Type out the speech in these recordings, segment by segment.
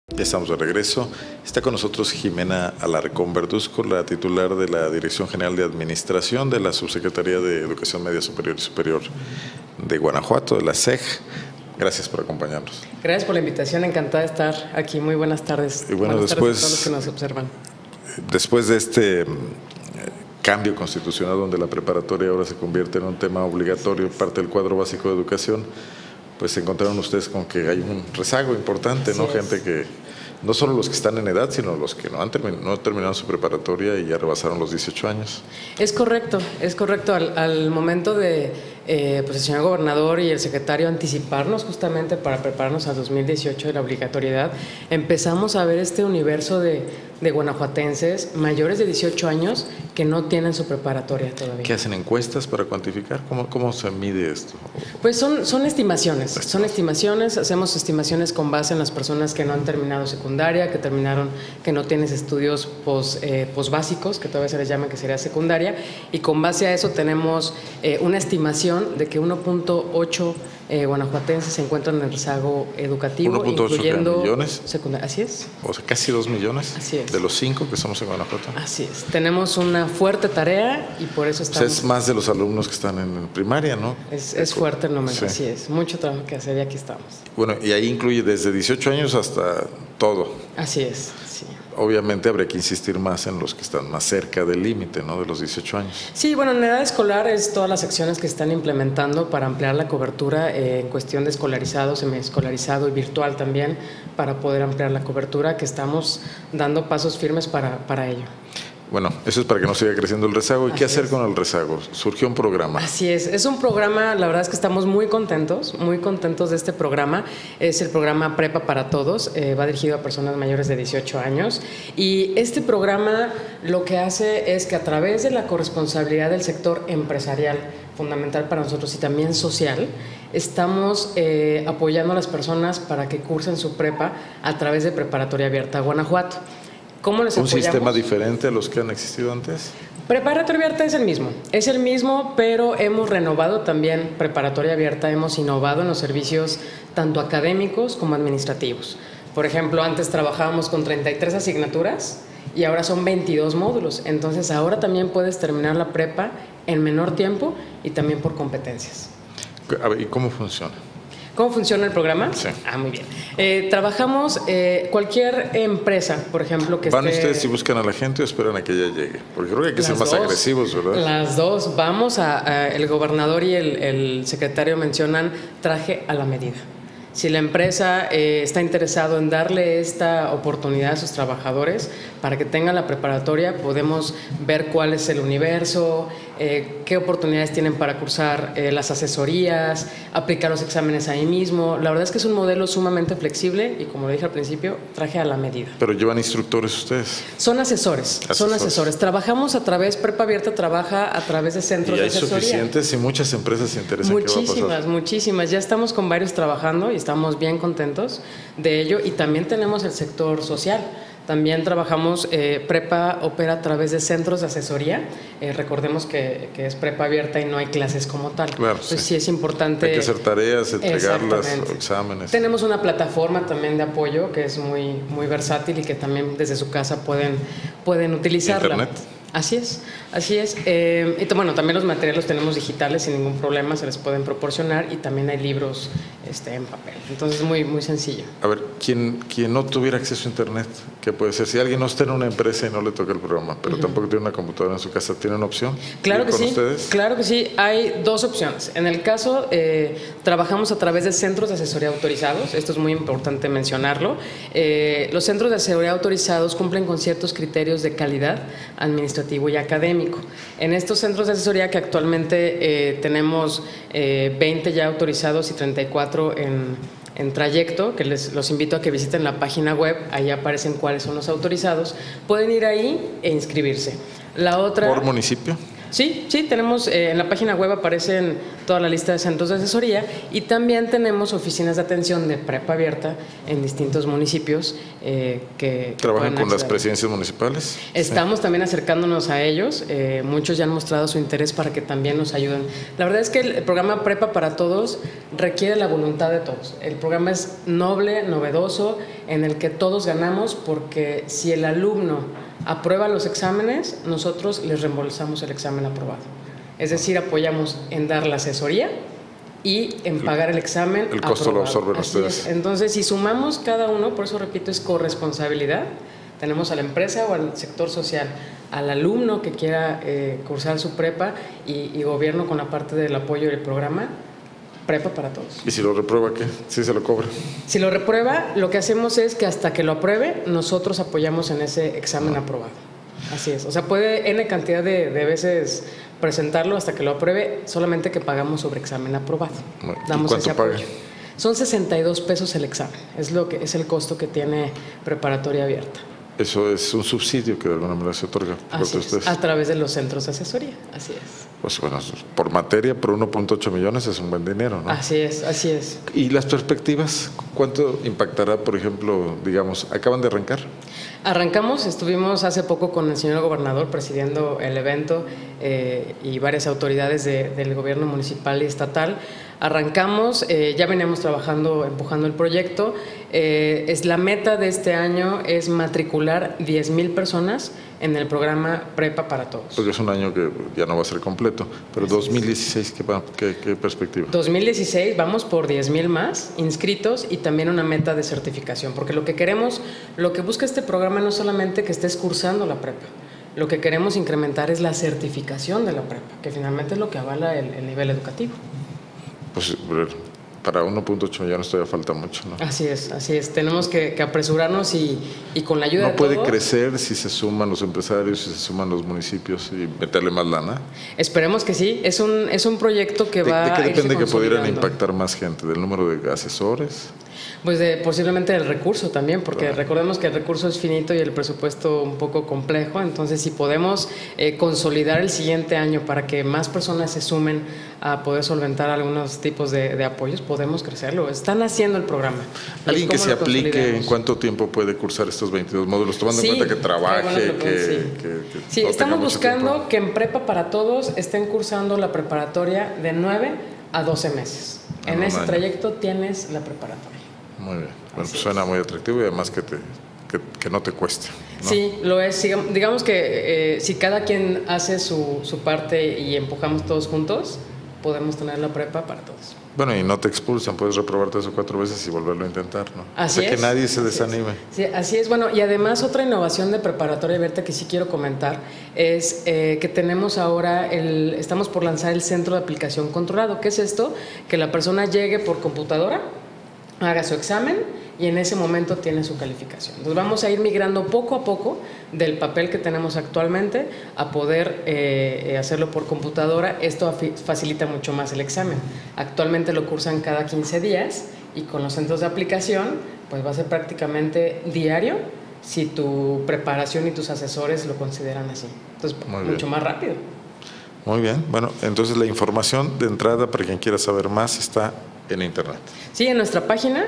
Ya estamos de regreso. Está con nosotros Jimena Alarcón Verduzco, la titular de la Dirección General de Administración de la Subsecretaría de Educación Media Superior y Superior de Guanajuato, de la SEG. Gracias por acompañarnos. Gracias por la invitación, encantada de estar aquí. Muy buenas tardes. Y bueno, buenas después, tardes a todos los que nos observan. Después de este cambio constitucional donde la preparatoria ahora se convierte en un tema obligatorio, parte del cuadro básico de educación, pues se encontraron ustedes con que hay un rezago importante, ¿no? Gente que, no solo los que están en edad, sino los que no terminaron su preparatoria y ya rebasaron los 18 años. Es correcto, es correcto. Al momento de pues el señor gobernador y el secretario anticiparnos justamente para prepararnos al 2018 de la obligatoriedad, empezamos a ver este universo de guanajuatenses mayores de 18 años que no tienen su preparatoria todavía. ¿Qué hacen encuestas para cuantificar? ¿Cómo se mide esto? Pues son estimaciones, hacemos estimaciones con base en las personas que no han terminado secundaria, que no tienen estudios posbásicos, que todavía se les llama que sería secundaria, y con base a eso tenemos una estimación de que 1.8 guanajuatenses se encuentran en el rezago educativo, 1.8 incluyendo millones. Secundaria. Así es. O sea, casi 2 millones. Así es. De los 5 que somos en Guanajuato. Así es. Tenemos una fuerte tarea y por eso estamos. O sea, es más de los alumnos que están en primaria, ¿no? Es fuerte el número, sí. Así es. Mucho trabajo que hacer y aquí estamos. Bueno, y ahí incluye desde 18 años hasta todo. Así es, sí. Obviamente habría que insistir más en los que están más cerca del límite, ¿no? De los 18 años. Sí, bueno, en edad escolar es todas las acciones que se están implementando para ampliar la cobertura en cuestión de escolarizado, semiescolarizado y virtual también, para poder ampliar la cobertura, que estamos dando pasos firmes para ello. Bueno, eso es para que no siga creciendo el rezago. ¿Y qué hacer con el rezago? Surgió un programa. Así es un programa, la verdad es que estamos muy contentos de este programa. Es el programa Prepa para Todos, va dirigido a personas mayores de 18 años. Y este programa lo que hace es que a través de la corresponsabilidad del sector empresarial, fundamental para nosotros y también social, estamos apoyando a las personas para que cursen su prepa a través de Preparatoria Abierta Guanajuato. ¿Cómo les apoyamos? ¿Un sistema diferente a los que han existido antes? Preparatoria Abierta es el mismo, pero hemos renovado también Preparatoria Abierta, hemos innovado en los servicios tanto académicos como administrativos. Por ejemplo, antes trabajábamos con 33 asignaturas y ahora son 22 módulos, entonces ahora también puedes terminar la prepa en menor tiempo y también por competencias. A ver, ¿y cómo funciona? ¿Cómo funciona el programa? Sí. Muy bien. Trabajamos cualquier empresa, por ejemplo, que ¿Van ustedes y buscan a la gente o esperan a que ella llegue? Porque creo que hay que ser más agresivos, ¿verdad? Las dos. Vamos el gobernador y el secretario mencionan traje a la medida. Si la empresa está interesado en darle esta oportunidad a sus trabajadores para que tengan la preparatoria, podemos ver cuál es el universo, qué oportunidades tienen para cursar las asesorías, aplicar los exámenes ahí mismo. La verdad es que es un modelo sumamente flexible y, como lo dije al principio, traje a la medida. ¿Pero llevan instructores ustedes? Son asesores. Trabajamos a través, Prepa Abierta trabaja a través de centros de asesoría. ¿Y hay suficientes y muchas empresas se interesan? Muchísimas. Ya estamos con varios trabajando y estamos bien contentos de ello. Y también tenemos el sector social. También trabajamos, Prepa opera a través de centros de asesoría. Recordemos que es Prepa Abierta y no hay clases como tal. Claro, entonces sí es importante. Hay que hacer tareas, entregarlas, exámenes. Tenemos una plataforma también de apoyo que es muy versátil y que también desde su casa pueden utilizarla. ¿Internet? Así es. Y bueno, también los materiales los tenemos digitales sin ningún problema, se les pueden proporcionar, y también hay libros en papel. Entonces, muy sencillo. A ver, quien no tuviera acceso a internet, ¿qué puede ser? Si alguien no está en una empresa y no le toca el programa, pero tampoco tiene una computadora en su casa, ¿tiene una opción? Claro que sí. ¿Ustedes? Claro que sí. Hay dos opciones. En el caso, trabajamos a través de centros de asesoría autorizados. Esto es muy importante mencionarlo. Los centros de asesoría autorizados cumplen con ciertos criterios de calidad administrativa y académico. En estos centros de asesoría, que actualmente tenemos 20 ya autorizados y 34 en trayecto, que los invito a que visiten la página web, ahí aparecen cuáles son los autorizados, pueden ir ahí e inscribirse. La otra, ¿por municipio? Sí, tenemos en la página web aparecen toda la lista de centros de asesoría y también tenemos oficinas de atención de prepa abierta en distintos municipios que ¿Trabajan con las presidencias municipales? Estamos también acercándonos a ellos, muchos ya han mostrado su interés para que también nos ayuden. La verdad es que el programa Prepa para Todos requiere la voluntad de todos. El programa es noble, novedoso, en el que todos ganamos porque si el alumno aprueba los exámenes, nosotros les reembolsamos el examen aprobado. Es decir, apoyamos en dar la asesoría y en pagar el examen El costo aprobado. lo absorben ustedes. Entonces, si sumamos cada uno, por eso repito, es corresponsabilidad. Tenemos a la empresa o al sector social, al alumno que quiera cursar su prepa y gobierno con la parte del apoyo del programa Prepa para Todos. ¿Y si lo reprueba qué? ¿Sí se lo cobra? Si lo reprueba, lo que hacemos es que hasta que lo apruebe, nosotros apoyamos en ese examen aprobado. Así es. O sea, puede N cantidad de veces presentarlo hasta que lo apruebe, solamente que pagamos sobre examen aprobado. ¿Y cuánto paga? Son 62 pesos el examen. Es el costo que tiene preparatoria abierta. Eso es un subsidio que de alguna manera se otorga por ustedes. A través de los centros de asesoría, así es. Pues bueno, por materia, por 1.8 millones es un buen dinero, ¿no? Así es. ¿Y las perspectivas? ¿Cuánto impactará, por ejemplo, digamos, acaban de arrancar? Arrancamos, estuvimos hace poco con el señor gobernador presidiendo el evento y varias autoridades del gobierno municipal y estatal. Arrancamos, ya veníamos trabajando, empujando el proyecto. La meta de este año es matricular 10,000 personas en el programa Prepa para Todos. Porque es un año que ya no va a ser completo, pero así 2016, ¿qué perspectiva? 2016 vamos por 10,000 más inscritos y también una meta de certificación, porque lo que busca este programa no es solamente que estés cursando la prepa, lo que queremos incrementar es la certificación de la prepa, que finalmente es lo que avala el nivel educativo. Pues para 1.8 millones todavía falta mucho, ¿no? Así es. Tenemos que apresurarnos y con la ayuda de todos. ¿No puede crecer si se suman los empresarios, si se suman los municipios y meterle más lana? Esperemos que sí. Es un proyecto que va a irse ¿De qué depende que pudieran consolidando. impactar más gente? ¿Del número de asesores? Pues posiblemente del recurso también, porque recordemos que el recurso es finito y el presupuesto un poco complejo, entonces si podemos consolidar el siguiente año para que más personas se sumen a poder solventar algunos tipos de apoyos, podemos crecerlo. Están haciendo el programa. ¿Alguien que se aplique, en cuánto tiempo puede cursar estos 22 módulos, tomando en cuenta que trabaje, Sí, estamos buscando que en Prepa para Todos estén cursando la preparatoria de 9 a 12 meses. En ese trayecto tienes la preparatoria. Muy bien. Bueno, pues suena muy atractivo y además que no te cueste, ¿no? Sí, lo es. Digamos que si cada quien hace su parte y empujamos todos juntos, podemos tener la prepa para todos. Bueno, y no te expulsan, puedes reprobar 3 o 4 veces y volverlo a intentar, ¿no? Así es. Que nadie se desanime. Sí, así es. Bueno, y además otra innovación de preparatoria abierta que sí quiero comentar es que tenemos ahora, estamos por lanzar el centro de aplicación controlado. ¿Qué es esto? Que la persona llegue por computadora, haga su examen y en ese momento tiene su calificación. Entonces vamos a ir migrando poco a poco del papel que tenemos actualmente a poder hacerlo por computadora. Esto facilita mucho más el examen. Actualmente lo cursan cada 15 días y con los centros de aplicación pues va a ser prácticamente diario si tu preparación y tus asesores lo consideran así. Entonces mucho más rápido. Muy bien. Bueno, entonces la información de entrada para quien quiera saber más está en internet. Sí, en nuestra página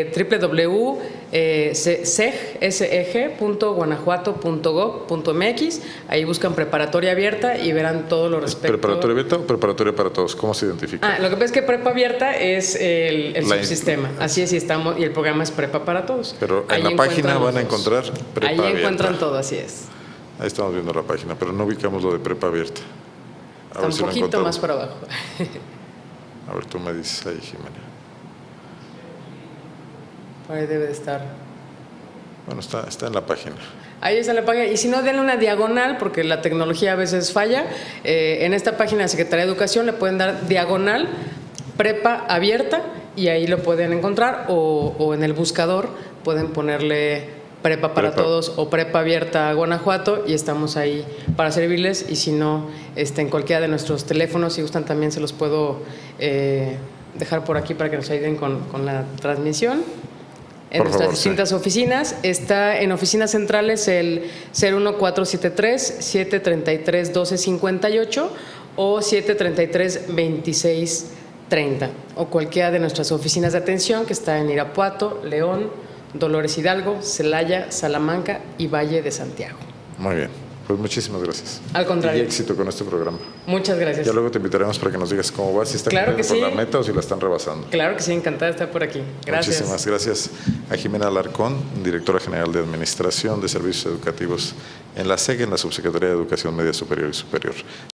www.seg.guanajuato.gov.mx. Ahí buscan preparatoria abierta y verán todo lo respecto. ¿Preparatoria abierta o preparatoria para todos? ¿Cómo se identifica? Lo que pasa es que prepa abierta es el subsistema. Así es, y el programa es Prepa para Todos. Pero en la página van a encontrar prepa abierta. Ahí encuentran todo, así es. Ahí estamos viendo la página, pero no ubicamos lo de prepa abierta. Está un poquito más para abajo. A ver, tú me dices ahí, Jimena. Por ahí debe de estar. Bueno, está en la página. Ahí está en la página. Y si no, denle una diagonal, porque la tecnología a veces falla. En esta página de Secretaría de Educación le pueden dar diagonal, Prepa Abierta, y ahí lo pueden encontrar. O en el buscador pueden ponerle Prepa para Todos o Prepa Abierta Guanajuato y estamos ahí para servirles. Y si no, en cualquiera de nuestros teléfonos, si gustan también se los puedo dejar por aquí para que nos ayuden con la transmisión. en nuestras distintas oficinas. Está en oficinas centrales el 01473-733-1258 o 733-2630, o cualquiera de nuestras oficinas de atención que está en Irapuato, León, Dolores Hidalgo, Celaya, Salamanca y Valle de Santiago. Muy bien. Pues muchísimas gracias. Al contrario. Y éxito con este programa. Muchas gracias. Ya luego te invitaremos para que nos digas cómo va, si están cumpliendo con la meta o si la están rebasando. Claro que sí, encantada de estar por aquí. Gracias. Muchísimas gracias a Jimena Alarcón, directora general de Administración de Servicios Educativos en la SEG, en la Subsecretaría de Educación Media Superior y Superior.